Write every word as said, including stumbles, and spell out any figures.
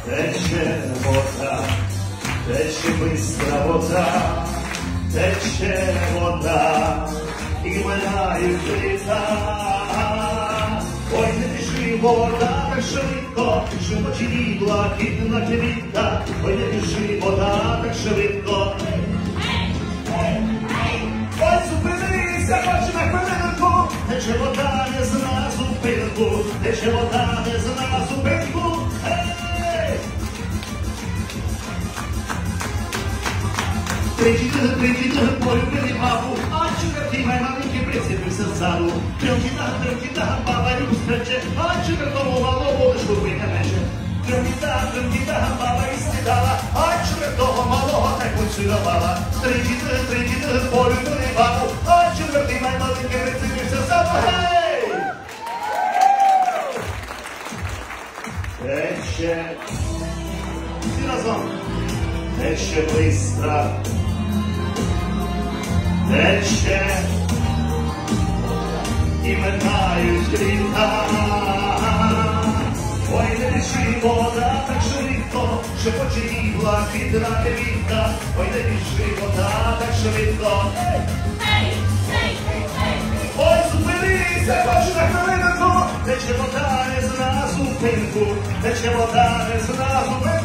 Тече вода, тече бистра вода, тече вода, і минають літа. Ой, не біжи, вода, так швидко, шепочі блакитна квітка. Ой, не біжи, вода, так швидко. Ой, зупинися, хоч на хвилинку, тече вода, не зна зупинку, тече вода, не зна зупинку. Тричі-три, тричі-три, полюбили бабу, а четвертий май маленький присипився ззаду. Трьохіта, трьохіта, баба люстраче, а четвертому малому лишку витамече. Трьохіта, трьохіта, баба і слідала, а четвертого малого так поцілувала. Тричі-три, тричі-три, полюбили бабу, а четвертий май маленький присипився ззаду. Гей! Тече, всі разом, тече бистра, тече, і минають літа. Ой, не біжи, вода, так швидко, шепоче блакитна квітка. Ой, не біжи, вода, так швидко. Ой, зупинися, хоч на хвилинку, тече вода, не зна зупинку, тече вода, не зна зупинку.